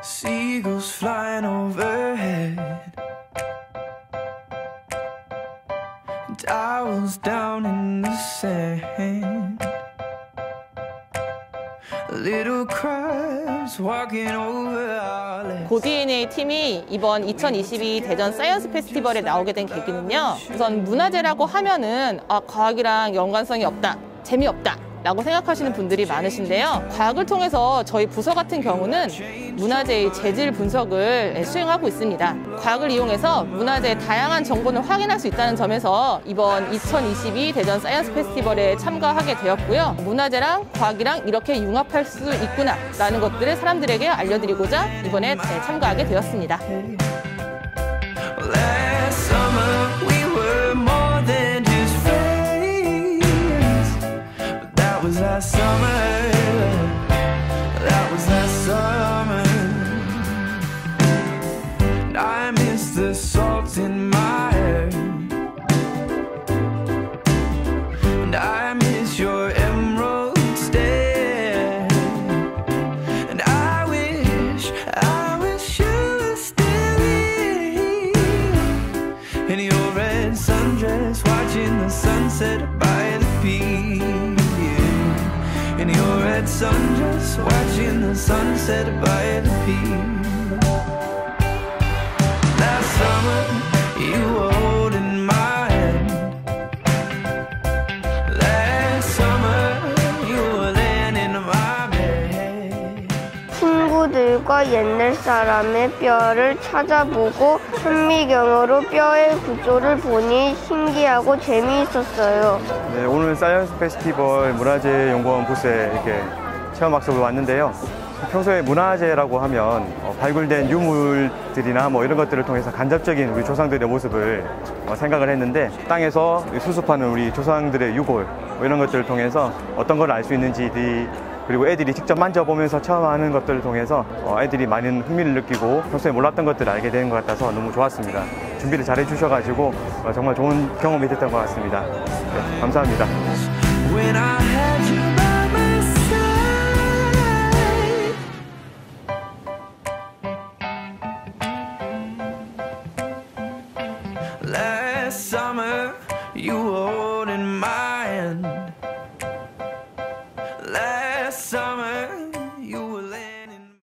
Seagulls flying overhead, and I was down in the sand. Little crabs walking over our legs. 고DNA 팀이 이번 2022 대전 사이언스 페스티벌에 나오게 된 계기는요. 우선 문화재라고 하면은 과학이랑 연관성이 없다, 재미없다 라고 생각하시는 분들이 많으신데요. 과학을 통해서 저희 부서 같은 경우는 문화재의 재질 분석을 수행하고 있습니다. 과학을 이용해서 문화재의 다양한 정보를 확인할 수 있다는 점에서 이번 2022 대전 사이언스 페스티벌에 참가하게 되었고요. 문화재랑 과학이랑 이렇게 융합할 수 있구나 라는 것들을 사람들에게 알려드리고자 이번에 참가하게 되었습니다. Last summer, and I miss the salt in my hair, and I miss your emerald stare, and I wish you were still here, in your red sundress, watching the sunset by the pier. In your red sundress, watching the sunset by the pier. Last summer, you were holding my hand. Last summer, you were laying in my bed. 친구들과 옛날 사람의 뼈를 찾아보고 현미경으로 뼈의 구조를 보니 신기하고 재미있었어요. 네, 오늘 사이언스 페스티벌 문화재연구원 부스에 이렇게 체험학습을 왔는데요. 평소에 문화재라고 하면 발굴된 유물들이나 이런 것들을 통해서 간접적인 우리 조상들의 모습을 생각을 했는데, 땅에서 수습하는 우리 조상들의 유골 이런 것들을 통해서 어떤 걸 알 수 있는지, 그리고 애들이 직접 만져보면서 체험하는 것들을 통해서 애들이 많은 흥미를 느끼고 평소에 몰랐던 것들을 알게 되는 것 같아서 너무 좋았습니다. 준비를 잘 해주셔가지고 정말 좋은 경험이 됐던 것 같습니다. 네, 감사합니다. When I had you by my side. Last summer, you were holding my hand. Last summer.